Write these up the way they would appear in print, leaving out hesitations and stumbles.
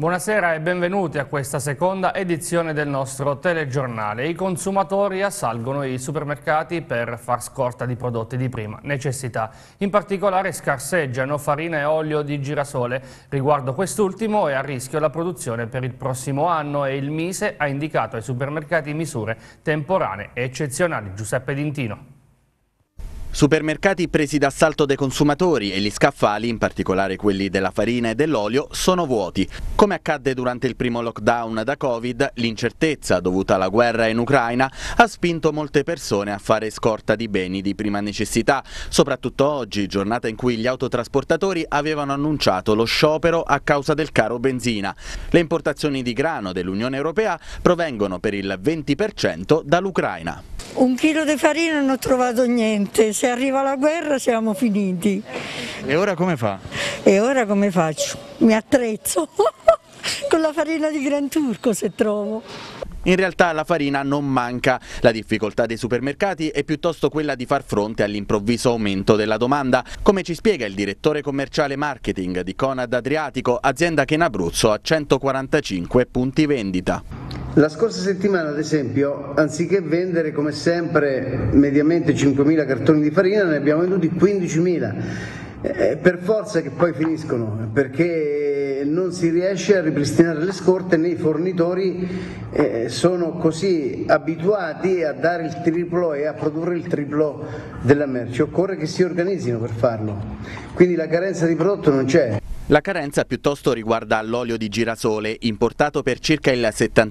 Buonasera e benvenuti a questa seconda edizione del nostro telegiornale. I consumatori assalgono i supermercati per far scorta di prodotti di prima necessità. In particolare scarseggiano farina e olio di girasole. Riguardo quest'ultimo è a rischio la produzione per il prossimo anno e il Mise ha indicato ai supermercati misure temporanee e eccezionali. Giuseppe D'Intino. Supermercati presi d'assalto dai consumatori e gli scaffali, in particolare quelli della farina e dell'olio, sono vuoti. Come accadde durante il primo lockdown da Covid, l'incertezza dovuta alla guerra in Ucraina ha spinto molte persone a fare scorta di beni di prima necessità, soprattutto oggi, giornata in cui gli autotrasportatori avevano annunciato lo sciopero a causa del caro benzina. Le importazioni di grano dell'Unione Europea provengono per il 20% dall'Ucraina. 1 chilo di farina non ho trovato niente, se arriva la guerra siamo finiti. E ora come fa? E ora come faccio? Mi attrezzo con la farina di Gran Turco se trovo. In realtà la farina non manca, la difficoltà dei supermercati è piuttosto quella di far fronte all'improvviso aumento della domanda, come ci spiega il direttore commerciale marketing di Conad Adriatico, azienda che in Abruzzo ha 145 punti vendita. La scorsa settimana, ad esempio, anziché vendere come sempre mediamente 5.000 cartoni di farina, ne abbiamo venduti 15.000. Per forza che poi finiscono, perché non si riesce a ripristinare le scorte né i fornitori sono così abituati a dare il triplo e a produrre il triplo della merce. Occorre che si organizzino per farlo, quindi la carenza di prodotto non c'è. La carenza piuttosto riguarda l'olio di girasole, importato per circa il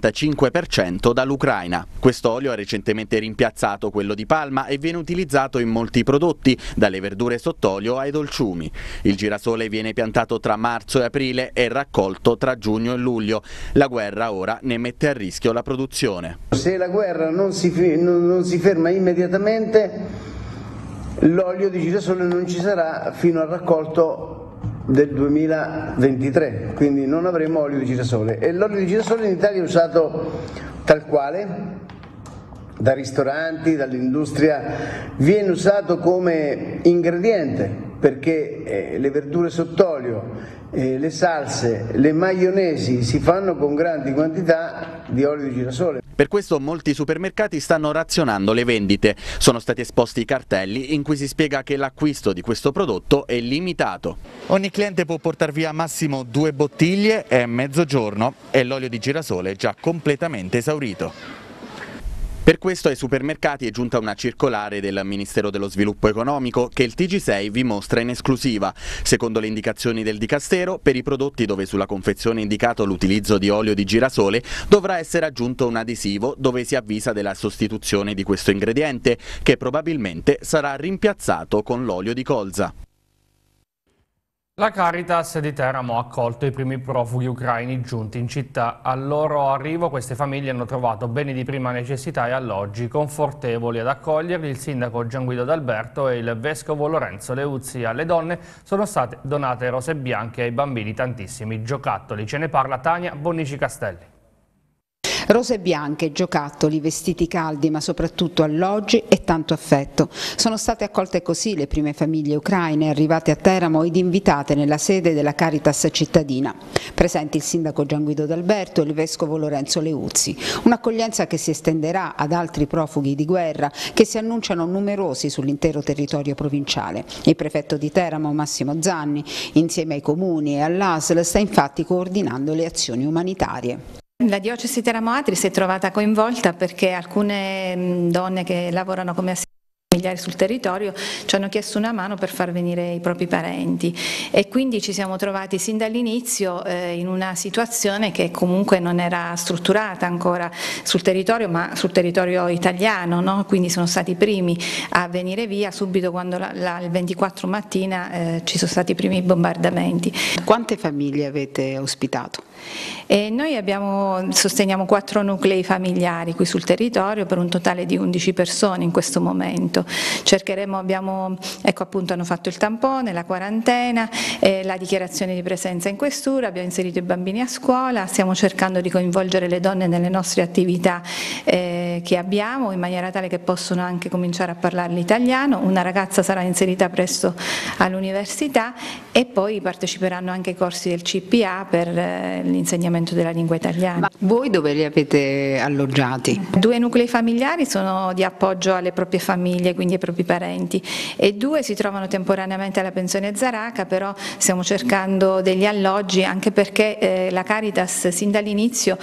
75% dall'Ucraina. Quest'olio ha recentemente rimpiazzato quello di palma e viene utilizzato in molti prodotti, dalle verdure sott'olio ai dolciumi. Il girasole viene piantato tra marzo e aprile e raccolto tra giugno e luglio. La guerra ora ne mette a rischio la produzione. Se la guerra non si ferma immediatamente, l'olio di girasole non ci sarà fino al raccolto del 2023, quindi non avremo olio di girasole, e l'olio di girasole in Italia è usato tal quale da ristoranti, dall'industria, viene usato come ingrediente perché le verdure sott'olio, le salse, le maionesi si fanno con grandi quantità di olio di girasole. Per questo molti supermercati stanno razionando le vendite. Sono stati esposti i cartelli in cui si spiega che l'acquisto di questo prodotto è limitato. Ogni cliente può portare via massimo 2 bottiglie, è mezzogiorno e l'olio di girasole è già completamente esaurito. Per questo ai supermercati è giunta una circolare del Ministero dello Sviluppo Economico che il TG6 vi mostra in esclusiva. Secondo le indicazioni del Dicastero, per i prodotti dove sulla confezione è indicato l'utilizzo di olio di girasole dovrà essere aggiunto un adesivo dove si avvisa della sostituzione di questo ingrediente, che probabilmente sarà rimpiazzato con l'olio di colza. La Caritas di Teramo ha accolto i primi profughi ucraini giunti in città. Al loro arrivo queste famiglie hanno trovato beni di prima necessità e alloggi confortevoli ad accoglierli. Il sindaco Gianguido D'Alberto e il vescovo Lorenzo Leuzzi. Alle donne sono state donate rose bianche e ai bambini tantissimi giocattoli. Ce ne parla Tania Bonnici Castelli. Rose bianche, giocattoli, vestiti caldi ma soprattutto alloggi e tanto affetto. Sono state accolte così le prime famiglie ucraine arrivate a Teramo ed invitate nella sede della Caritas cittadina. Presenti il sindaco Gianguido D'Alberto e il vescovo Lorenzo Leuzzi. Un'accoglienza che si estenderà ad altri profughi di guerra che si annunciano numerosi sull'intero territorio provinciale. Il prefetto di Teramo Massimo Zanni, insieme ai comuni e all'ASL, sta infatti coordinando le azioni umanitarie. La diocesi Teramo-Atri si è trovata coinvolta perché alcune donne che lavorano come assistenti familiari sul territorio ci hanno chiesto una mano per far venire i propri parenti e quindi ci siamo trovati sin dall'inizio in una situazione che comunque non era strutturata ancora sul territorio, ma sul territorio italiano, no? Quindi sono stati i primi a venire via subito quando il 24 mattina ci sono stati i primi bombardamenti. Quante famiglie avete ospitato? E noi sosteniamo 4 nuclei familiari qui sul territorio per un totale di 11 persone in questo momento. fatto. Abbiamo, ecco appunto, hanno fatto il tampone, la quarantena, la dichiarazione di presenza in questura, abbiamo inserito i bambini a scuola, stiamo cercando di coinvolgere le donne nelle nostre attività che abbiamo, in maniera tale che possono anche cominciare a parlare l'italiano. Una ragazza sarà inserita presto all'università e poi parteciperanno anche ai corsi del CPA per l'insegnamento della lingua italiana. Ma voi dove li avete alloggiati? 2 nuclei familiari sono di appoggio alle proprie famiglie, quindi ai propri parenti, e 2 si trovano temporaneamente alla pensione Zaraca, però stiamo cercando degli alloggi, anche perché la Caritas sin dall'inizio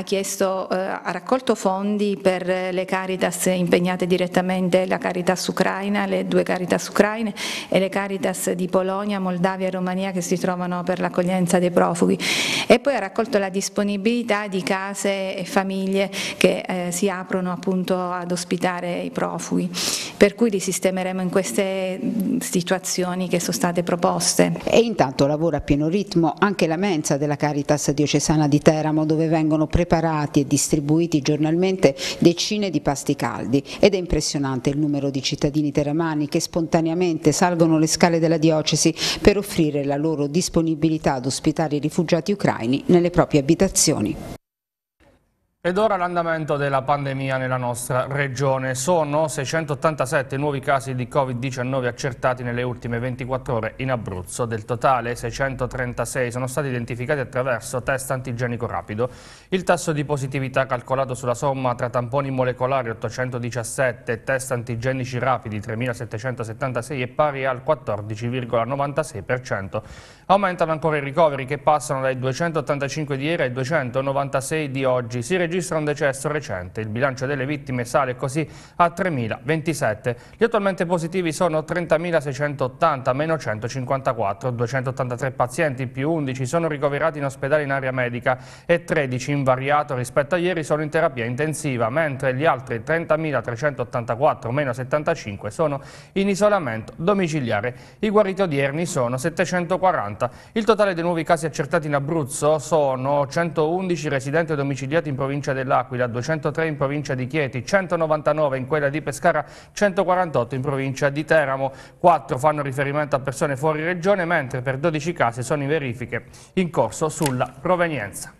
ha raccolto fondi per le Caritas impegnate direttamente, la Caritas ucraina, le 2 Caritas ucraine e le Caritas di Polonia, Moldavia e Romania, che si trovano per l'accoglienza dei profughi, e poi ha raccolto la disponibilità di case e famiglie che si aprono appunto ad ospitare i profughi, per cui li sistemeremo in queste situazioni che sono state proposte. E intanto lavora a pieno ritmo anche la mensa della Caritas diocesana di Teramo, dove vengono preparati e distribuiti giornalmente decine di pasti caldi, ed è impressionante il numero di cittadini teramani che spontaneamente salgono le scale della diocesi per offrire la loro disponibilità ad ospitare i rifugiati ucraini nelle proprie abitazioni. Ed ora l'andamento della pandemia nella nostra regione. Sono 687 nuovi casi di Covid-19 accertati nelle ultime 24 ore in Abruzzo. Del totale 636 sono stati identificati attraverso test antigenico rapido. Il tasso di positività calcolato sulla somma tra tamponi molecolari 817 e test antigenici rapidi 3776 è pari al 14,96%. Aumentano ancora i ricoveri, che passano dai 285 di ieri ai 296 di oggi. Si registra un decesso recente, il bilancio delle vittime sale così a 3.027. Gli attualmente positivi sono 30.680, meno 154, 283 pazienti più 11 sono ricoverati in ospedale in area medica e 13 invariato rispetto a ieri sono in terapia intensiva, mentre gli altri 30.384, meno 75, sono in isolamento domiciliare. I guariti odierni sono 740. Il totale dei nuovi casi accertati in Abruzzo sono 111 residenti domiciliati in provincia dell'Aquila, 203 in provincia di Chieti, 199 in quella di Pescara, 148 in provincia di Teramo. 4 fanno riferimento a persone fuori regione, mentre per 12 casi sono in verifiche in corso sulla provenienza.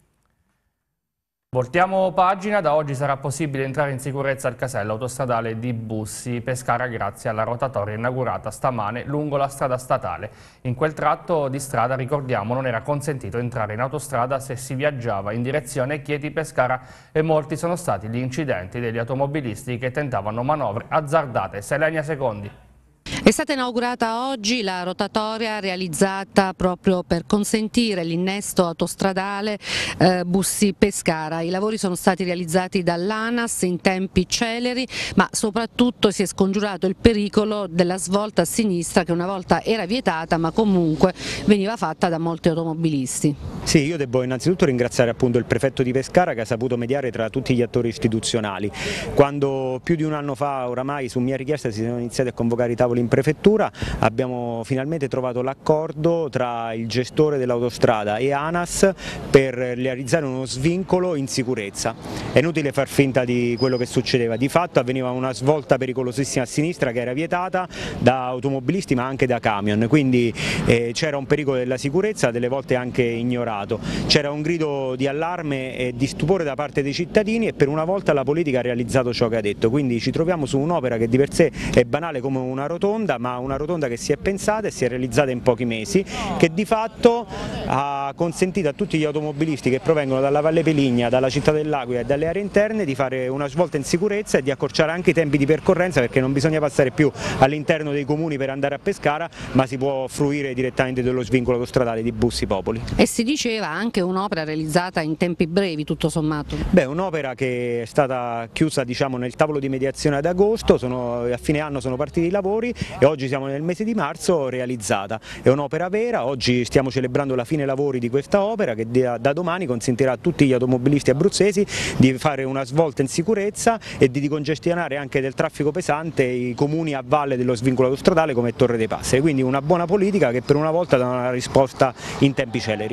Voltiamo pagina, da oggi sarà possibile entrare in sicurezza al casello autostradale di Bussi Pescara grazie alla rotatoria inaugurata stamane lungo la strada statale. In quel tratto di strada, ricordiamo, non era consentito entrare in autostrada se si viaggiava in direzione Chieti-Pescara e molti sono stati gli incidenti degli automobilisti che tentavano manovre azzardate. Selenia Secondi. È stata inaugurata oggi la rotatoria realizzata proprio per consentire l'innesto autostradale Bussi-Pescara. I lavori sono stati realizzati dall'ANAS in tempi celeri, ma soprattutto si è scongiurato il pericolo della svolta a sinistra, che una volta era vietata ma comunque veniva fatta da molti automobilisti. Sì, io devo innanzitutto ringraziare appunto il prefetto di Pescara, che ha saputo mediare tra tutti gli attori istituzionali. Quando più di un anno fa oramai su mia richiesta si sono iniziati a convocare i tavoli in prefettura, abbiamo finalmente trovato l'accordo tra il gestore dell'autostrada e ANAS per realizzare uno svincolo in sicurezza. È inutile far finta di quello che succedeva, di fatto avveniva una svolta pericolosissima a sinistra che era vietata da automobilisti ma anche da camion, quindi c'era un pericolo della sicurezza, delle volte anche ignorato, c'era un grido di allarme e di stupore da parte dei cittadini, e per una volta la politica ha realizzato ciò che ha detto, quindi ci troviamo su un'opera che di per sé è banale come una rotonda, ma una rotonda che si è pensata e si è realizzata in pochi mesi, che di fatto ha consentito a tutti gli automobilisti che provengono dalla Valle Peligna, dalla città dell'Aquila e dalle aree interne di fare una svolta in sicurezza e di accorciare anche i tempi di percorrenza, perché non bisogna passare più all'interno dei comuni per andare a Pescara, ma si può fruire direttamente dello svincolo autostradale di Bussi Popoli. E si diceva anche un'opera realizzata in tempi brevi, tutto sommato? Beh, un'opera che è stata chiusa, diciamo, nel tavolo di mediazione ad agosto, a fine anno sono partiti i lavori e oggi siamo nel mese di marzo, realizzata. È un'opera vera, oggi stiamo celebrando la fine lavori di questa opera che da domani consentirà a tutti gli automobilisti abruzzesi di fare una svolta in sicurezza e di decongestionare anche del traffico pesante i comuni a valle dello svincolo autostradale come Torre dei Passeri, quindi una buona politica che per una volta dà una risposta in tempi celeri.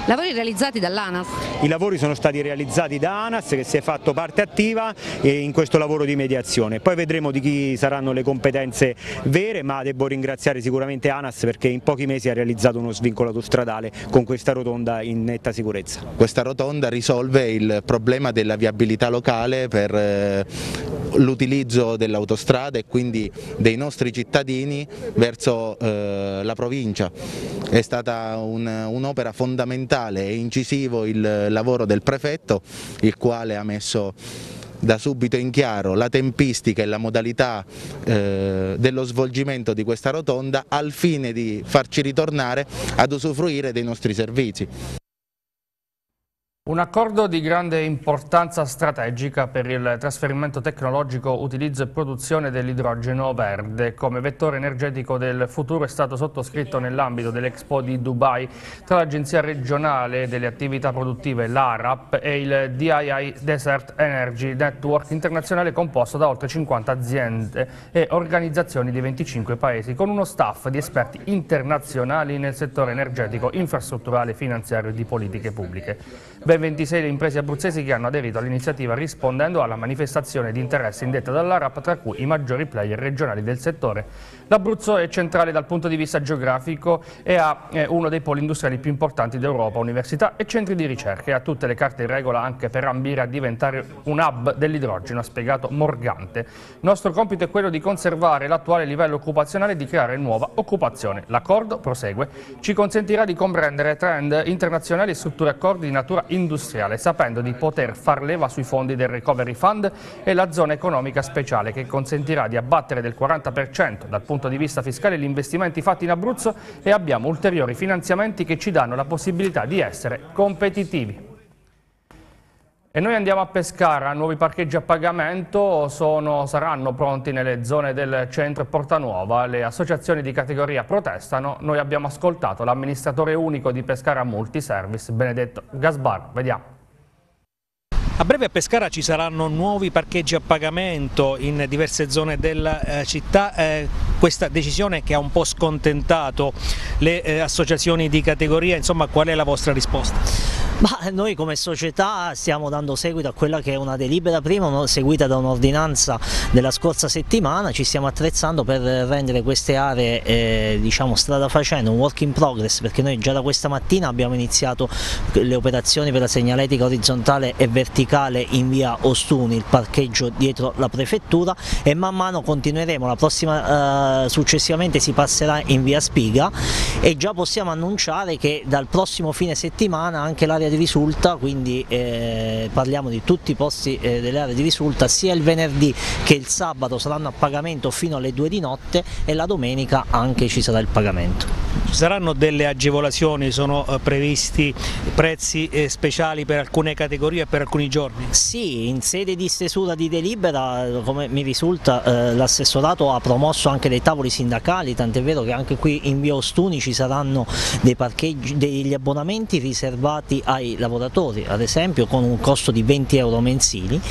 Lavori realizzati dall'ANAS? I lavori sono stati realizzati da ANAS, che si è fatto parte attiva in questo lavoro di mediazione. Poi vedremo di chi saranno le competenze vere, ma devo ringraziare sicuramente ANAS perché in pochi mesi ha realizzato uno svincolo autostradale con questa rotonda in netta sicurezza. Questa rotonda risolve il problema della viabilità locale per l'utilizzo dell'autostrada e quindi dei nostri cittadini verso la provincia. È stata un'opera fondamentale e incisivo il lavoro del prefetto, il quale ha messo da subito in chiaro la tempistica e la modalità dello svolgimento di questa rotonda al fine di farci ritornare ad usufruire dei nostri servizi. Un accordo di grande importanza strategica per il trasferimento tecnologico, utilizzo e produzione dell'idrogeno verde come vettore energetico del futuro è stato sottoscritto nell'ambito dell'Expo di Dubai tra l'Agenzia regionale delle attività produttive, l'ARAP, e il DII Desert Energy Network internazionale composto da oltre 50 aziende e organizzazioni di 25 paesi, con uno staff di esperti internazionali nel settore energetico, infrastrutturale, finanziario e di politiche pubbliche. Ben 26 le imprese abruzzesi che hanno aderito all'iniziativa rispondendo alla manifestazione di interesse indetta dall'ARAP, tra cui i maggiori player regionali del settore. L'Abruzzo è centrale dal punto di vista geografico e ha uno dei poli industriali più importanti d'Europa, università e centri di ricerca, e ha tutte le carte in regola anche per ambire a diventare un hub dell'idrogeno, ha spiegato Morgante. Nostro compito è quello di conservare l'attuale livello occupazionale e di creare nuova occupazione. L'accordo, prosegue, ci consentirà di comprendere trend internazionali e strutture accordi di natura industriale, sapendo di poter far leva sui fondi del Recovery Fund e la zona economica speciale, che consentirà di abbattere del 40% dal punto di vista fiscale gli investimenti fatti in Abruzzo, e abbiamo ulteriori finanziamenti che ci danno la possibilità di essere competitivi. E noi andiamo a Pescara. Nuovi parcheggi a pagamento saranno pronti nelle zone del centro e Portanuova. Le associazioni di categoria protestano. Noi abbiamo ascoltato l'amministratore unico di Pescara Multiservice, Benedetto Gasbar. Vediamo. A breve a Pescara ci saranno nuovi parcheggi a pagamento in diverse zone della città. Questa decisione che ha un po' scontentato le associazioni di categoria, insomma, qual è la vostra risposta? Noi come società stiamo dando seguito a quella che è una delibera prima seguita da un'ordinanza della scorsa settimana. Ci stiamo attrezzando per rendere queste aree diciamo strada facendo, un work in progress, perché noi già da questa mattina abbiamo iniziato le operazioni per la segnaletica orizzontale e verticale in via Ostuni, il parcheggio dietro la prefettura, e man mano continueremo. La prossima successivamente si passerà in via Spiga, e già possiamo annunciare che dal prossimo fine settimana anche l'area di Risulta, quindi parliamo di tutti i posti delle aree di Risulta, sia il venerdì che il sabato saranno a pagamento fino alle 2 di notte, e la domenica anche ci sarà il pagamento. Ci saranno delle agevolazioni, sono previsti prezzi speciali per alcune categorie e per alcuni giorni? Sì, in sede di stesura di delibera, come mi risulta, l'assessorato ha promosso anche dei tavoli sindacali, tant'è vero che anche qui in via Ostuni ci saranno dei parcheggi, degli abbonamenti riservati ai lavoratori, ad esempio con un costo di 20 euro mensili,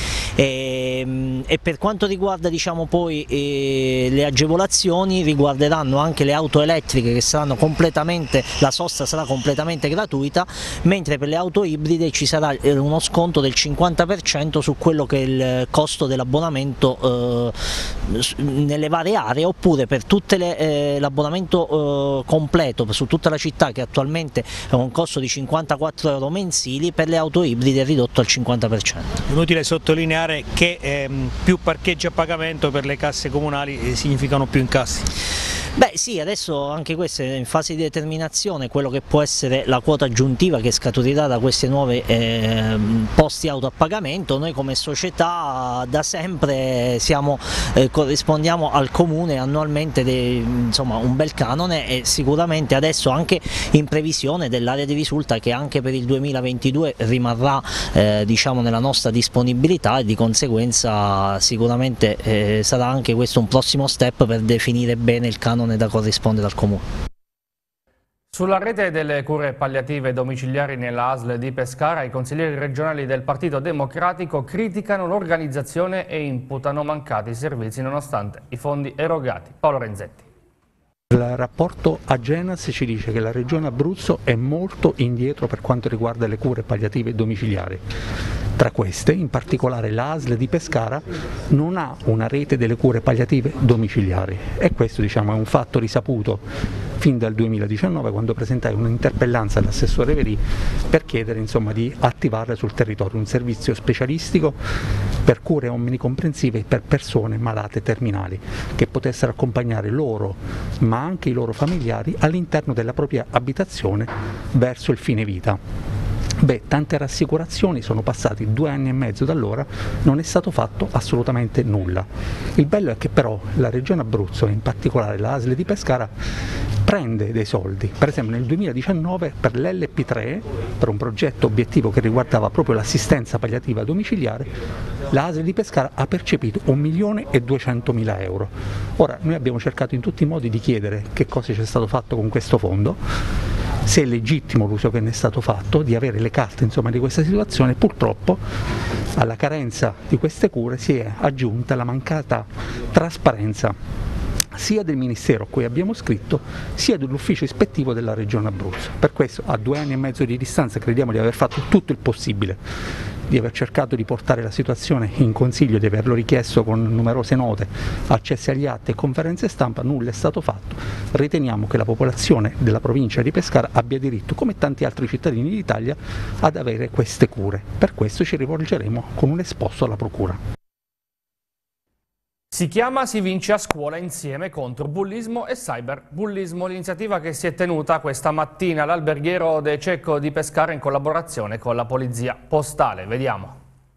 e per quanto riguarda diciamo poi le agevolazioni, riguarderanno anche le auto elettriche, che saranno completamente, la sosta sarà completamente gratuita, mentre per le auto ibride ci sarà uno sconto del 50% su quello che è il costo dell'abbonamento nelle varie aree, oppure per tutte l'abbonamento completo su tutta la città, che attualmente è un costo di 54 euro mensili, per le auto ibride è ridotto al 50%. Inutile sottolineare che più parcheggi a pagamento per le casse comunali significano più incassi. Beh sì, adesso anche questo è in fase di determinazione, quello che può essere la quota aggiuntiva che scaturirà da queste nuove posti auto a pagamento. Noi come società da sempre corrispondiamo al comune annualmente insomma, un bel canone, e sicuramente adesso anche in previsione dell'area di Risulta, che anche per il 2022 rimarrà diciamo nella nostra disponibilità, e di conseguenza sicuramente sarà anche questo un prossimo step per definire bene il canone da corrispondere al comune. Sulla rete delle cure palliative domiciliari nella ASL di Pescara, i consiglieri regionali del Partito Democratico criticano l'organizzazione e imputano mancati servizi nonostante i fondi erogati. Paolo Renzetti. Il rapporto Agenas ci dice che la Regione Abruzzo è molto indietro per quanto riguarda le cure palliative domiciliari. Tra queste, in particolare l'ASL di Pescara non ha una rete delle cure palliative domiciliari e questo è un fatto risaputo fin dal 2019, quando presentai un'interpellanza all'assessore Verì per chiedere di attivare sul territorio un servizio specialistico per cure omnicomprensive per persone malate terminali che potessero accompagnare loro ma anche i loro familiari all'interno della propria abitazione verso il fine vita. Tante rassicurazioni, sono passati 2 anni e mezzo da allora, non è stato fatto assolutamente nulla. Il bello è che però la Regione Abruzzo, in particolare la ASL di Pescara, prende dei soldi. Per esempio nel 2019 per l'LP3, per un progetto obiettivo che riguardava proprio l'assistenza palliativa domiciliare, la ASL di Pescara ha percepito 1.200.000 euro. Ora noi abbiamo cercato in tutti i modi di chiedere che cosa c'è stato fatto con questo fondo, se è legittimo l'uso che ne è stato fatto, di avere le carte di questa situazione. Purtroppo alla carenza di queste cure si è aggiunta la mancata trasparenza sia del Ministero a cui abbiamo scritto, sia dell'ufficio ispettivo della Regione Abruzzo. Per questo, a 2 anni e mezzo di distanza, crediamo di aver fatto tutto il possibile, di aver cercato di portare la situazione in consiglio, di averlo richiesto con numerose note, accessi agli atti e conferenze stampa. Nulla è stato fatto. Riteniamo che la popolazione della provincia di Pescara abbia diritto, come tanti altri cittadini d'Italia, ad avere queste cure. Per questo ci rivolgeremo con un esposto alla Procura. Si chiama Si vince a scuola insieme contro bullismo e cyberbullismo, l'iniziativa che si è tenuta questa mattina all'alberghiero De Cecco di Pescara in collaborazione con la Polizia Postale. Vediamo.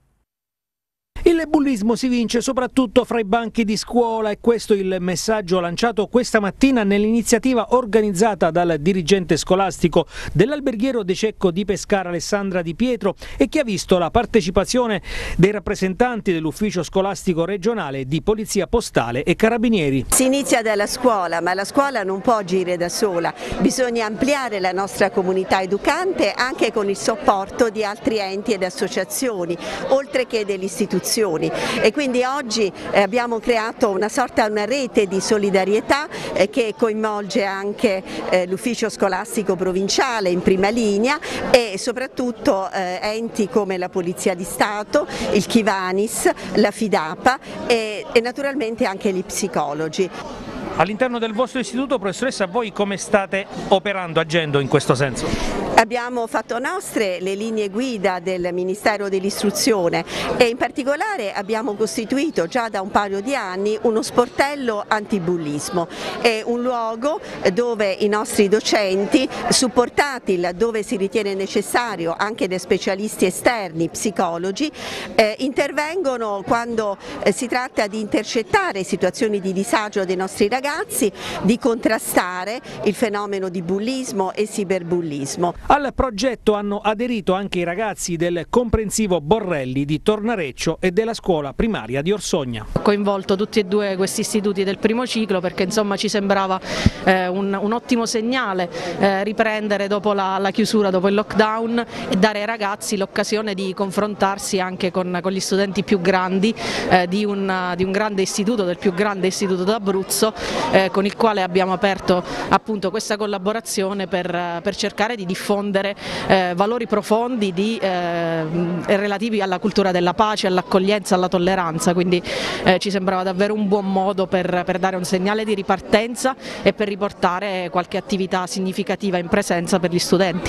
Il bullismo si vince soprattutto fra i banchi di scuola, e questo è il messaggio lanciato questa mattina nell'iniziativa organizzata dal dirigente scolastico dell'alberghiero De Cecco di Pescara, Alessandra Di Pietro, e che ha visto la partecipazione dei rappresentanti dell'ufficio scolastico regionale, di Polizia Postale e Carabinieri. Si inizia dalla scuola, ma la scuola non può agire da sola, bisogna ampliare la nostra comunità educante anche con il supporto di altri enti ed associazioni, oltre che delle istituzioni. E quindi oggi abbiamo creato una rete di solidarietà che coinvolge anche l'ufficio scolastico provinciale in prima linea e soprattutto enti come la Polizia di Stato, il Chivanis, la Fidapa e naturalmente anche gli psicologi. All'interno del vostro istituto, professoressa, voi come state operando, agendo in questo senso? Abbiamo fatto nostre le linee guida del Ministero dell'Istruzione e in particolare abbiamo costituito già da un paio di anni uno sportello antibullismo. È un luogo dove i nostri docenti, supportati laddove si ritiene necessario anche da specialisti esterni, psicologi, intervengono quando si tratta di intercettare situazioni di disagio dei nostri ragazzi, di contrastare il fenomeno di bullismo e cyberbullismo. Al progetto hanno aderito anche i ragazzi del comprensivo Borrelli di Tornareccio e della scuola primaria di Orsogna. Ho coinvolto tutti e due questi istituti del primo ciclo perché ci sembrava un ottimo segnale riprendere dopo la chiusura, dopo il lockdown, e dare ai ragazzi l'occasione di confrontarsi anche con gli studenti più grandi di un grande istituto, del più grande istituto d'Abruzzo, con il quale abbiamo aperto appunto questa collaborazione per cercare di diffondere valori profondi relativi alla cultura della pace, all'accoglienza, alla tolleranza, quindi ci sembrava davvero un buon modo per dare un segnale di ripartenza e per riportare qualche attività significativa in presenza per gli studenti.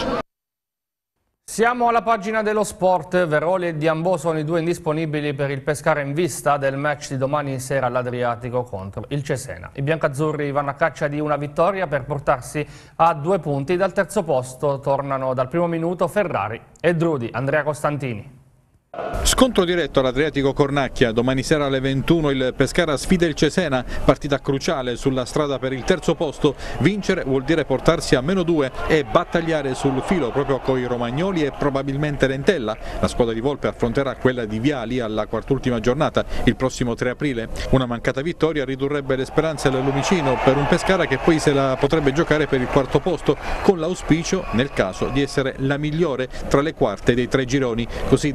Siamo alla pagina dello sport. Veroli e Diambò sono i due indisponibili per il Pescara in vista del match di domani sera all'Adriatico contro il Cesena. I biancazzurri vanno a caccia di una vittoria per portarsi a 2 punti. Dal terzo posto tornano dal primo minuto Ferrari e Drudi. Andrea Costantini. Scontro diretto all'Adriatico Cornacchia, domani sera alle 21 il Pescara sfida il Cesena, partita cruciale sulla strada per il terzo posto. Vincere vuol dire portarsi a -2 e battagliare sul filo proprio con i romagnoli e probabilmente l'Entella. La squadra di Volpe affronterà quella di Viali alla quart'ultima giornata il prossimo 3 aprile. Una mancata vittoria ridurrebbe le speranze al Lumicino per un Pescara che poi se la potrebbe giocare per il quarto posto, con l'auspicio nel caso di essere la migliore tra le quarte dei 3 gironi, così da bypassare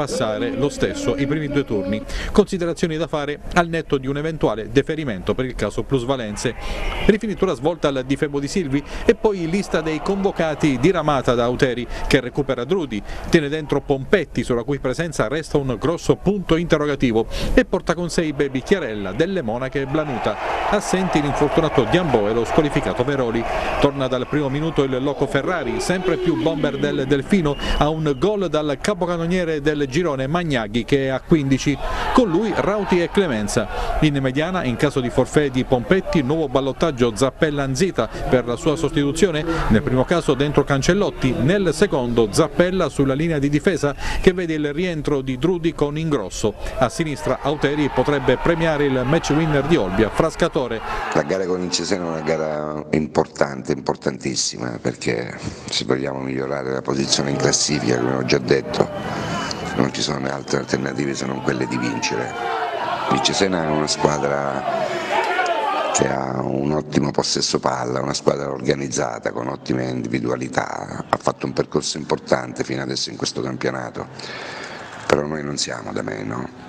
passare lo stesso i primi 2 turni. Considerazioni da fare al netto di un eventuale deferimento per il caso plusvalenze. Rifinitura svolta al difebo di Silvi e poi lista dei convocati diramata da Auteri, che recupera Drudi, tiene dentro Pompetti, sulla cui presenza resta un grosso punto interrogativo, e porta con sé i baby Chiarella, Delle Monache e Blanuta. Assenti l'infortunato Diambò e lo squalificato Veroli. Torna dal primo minuto il loco Ferrari, sempre più bomber del Delfino, a un gol dal capocannoniere del girone Magnaghi, che è a 15, con lui Rauti e Clemenza. In mediana, in caso di forfait di Pompetti, nuovo ballottaggio Zappella-Anzita per la sua sostituzione, nel primo caso dentro Cancellotti, nel secondo Zappella sulla linea di difesa, che vede il rientro di Drudi con Ingrosso. A sinistra Auteri potrebbe premiare il match winner di Olbia, Frascatore. La gara con il Cesena è una gara importante, importantissima, perché se vogliamo migliorare la posizione in classifica, come ho già detto, non ci sono altre alternative se non quelle di vincere. Il Cesena è una squadra che ha un ottimo possesso palla, una squadra organizzata con ottime individualità, ha fatto un percorso importante fino adesso in questo campionato, però noi non siamo da meno.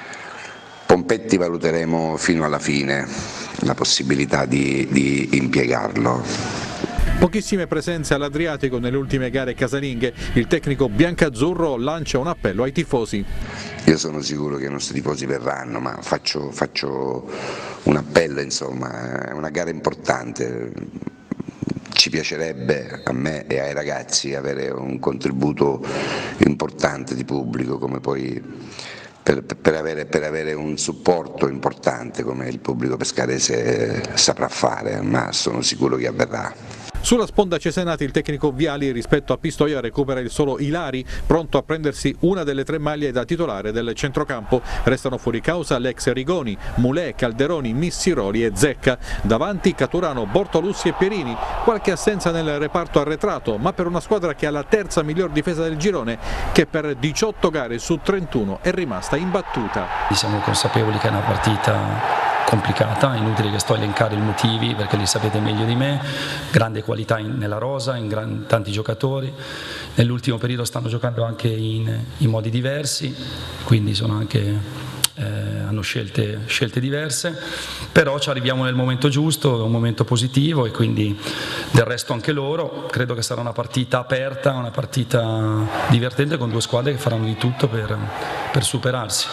Pompetti valuteremo fino alla fine la possibilità di impiegarlo. Pochissime presenze all'Adriatico nelle ultime gare casalinghe, il tecnico biancazzurro lancia un appello ai tifosi. Io sono sicuro che i nostri tifosi verranno, ma faccio un appello, insomma, è una gara importante. Ci piacerebbe, a me e ai ragazzi, avere un contributo importante di pubblico, come poi per avere un supporto importante come il pubblico pescarese saprà fare, ma sono sicuro che avverrà. Sulla sponda cesenati il tecnico Viali rispetto a Pistoia recupera il solo Ilari, pronto a prendersi una delle 3 maglie da titolare del centrocampo. Restano fuori causa l'ex Rigoni, Mulè, Calderoni, Missiroli e Zecca. Davanti Caturano, Bortolussi e Pierini. Qualche assenza nel reparto arretrato, ma per una squadra che ha la terza miglior difesa del girone, che per 18 gare su 31 è rimasta imbattuta. Siamo consapevoli che è una partita complicata, inutile che sto a elencare i motivi perché li sapete meglio di me, grande qualità nella rosa, tanti giocatori, nell'ultimo periodo stanno giocando anche in modi diversi, quindi sono anche, hanno scelte diverse, però ci arriviamo nel momento giusto, è un momento positivo e quindi del resto anche loro, credo che sarà una partita aperta, una partita divertente con 2 squadre che faranno di tutto per superarsi.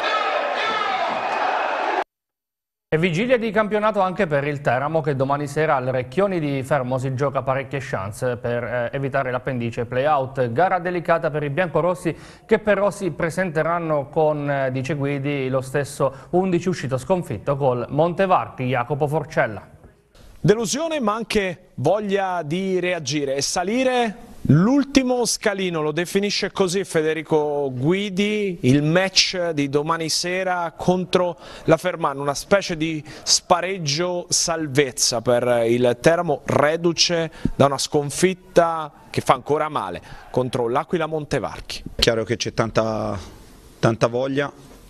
E vigilia di campionato anche per il Teramo, che domani sera al Recchioni di Fermo si gioca parecchie chance per evitare l'appendice play-out. Gara delicata per i biancorossi, che però si presenteranno con, dice Guidi, lo stesso 11 uscito sconfitto col Montevarchi. Jacopo Forcella. Delusione ma anche voglia di reagire e salire l'ultimo scalino, lo definisce così Federico Guidi, il match di domani sera contro la Fermana, una specie di spareggio salvezza per il Teramo, reduce da una sconfitta che fa ancora male contro l'Aquila Montevarchi. Chiaro che c'è tanta voglia,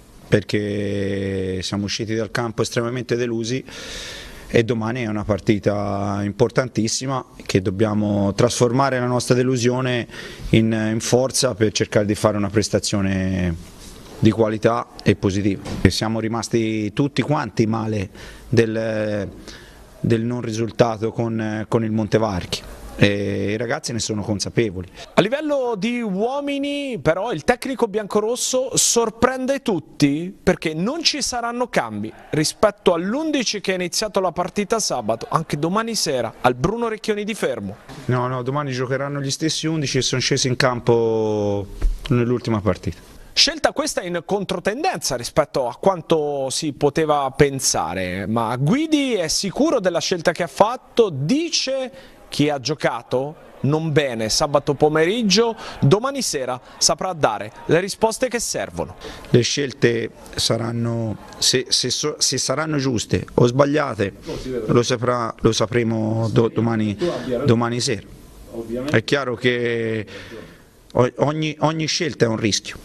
perché siamo usciti dal campo estremamente delusi e domani è una partita importantissima che dobbiamo trasformare la nostra delusione in forza per cercare di fare una prestazione di qualità e positiva. Siamo rimasti tutti quanti male del non risultato con il Montevarchi. E i ragazzi ne sono consapevoli. A livello di uomini però il tecnico biancorosso sorprende tutti, perché non ci saranno cambi rispetto all'11 che ha iniziato la partita sabato, anche domani sera al Bruno Recchioni di Fermo. No, domani giocheranno gli stessi 11 che sono scesi in campo nell'ultima partita. Scelta questa in controtendenza rispetto a quanto si poteva pensare, ma Guidi è sicuro della scelta che ha fatto, dice chi ha giocato non bene sabato pomeriggio, domani sera saprà dare le risposte che servono. Le scelte saranno, se saranno giuste o sbagliate, lo sapremo domani sera. È chiaro che ogni scelta è un rischio,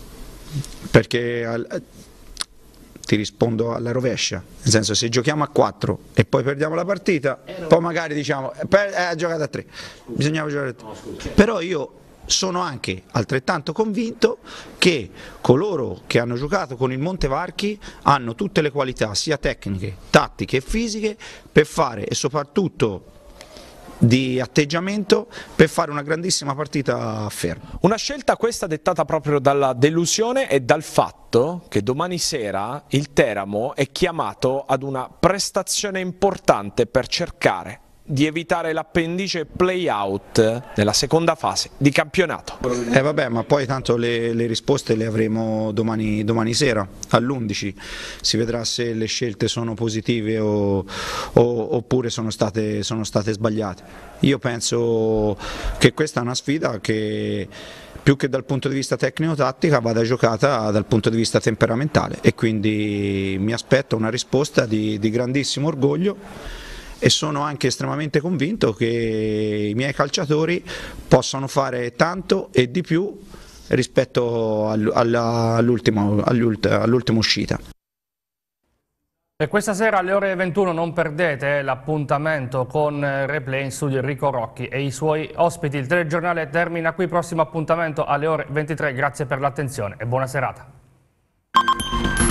perché ti rispondo alla rovescia, nel senso, se giochiamo a 4 e poi perdiamo la partita, poi magari diciamo ha giocato a 3, bisognava giocare a 3. Però io sono anche altrettanto convinto che coloro che hanno giocato con il Montevarchi hanno tutte le qualità sia tecniche, tattiche e fisiche per fare, e soprattutto di atteggiamento, per fare una grandissima partita a Fermo. Una scelta questa dettata proprio dalla delusione e dal fatto che domani sera il Teramo è chiamato ad una prestazione importante per cercare di evitare l'appendice play-out nella seconda fase di campionato. Vabbè, ma poi tanto le risposte le avremo domani sera all'11, si vedrà se le scelte sono positive oppure sono state sbagliate. Io penso che questa è una sfida che più che dal punto di vista tecnico-tattica vada giocata dal punto di vista temperamentale, e quindi mi aspetto una risposta di grandissimo orgoglio, e sono anche estremamente convinto che i miei calciatori possano fare tanto e di più rispetto all'ultima uscita. E questa sera alle ore 21 non perdete l'appuntamento con Replay in studio Enrico Rocchi e i suoi ospiti. Il telegiornale termina qui, prossimo appuntamento alle ore 23. Grazie per l'attenzione e buona serata.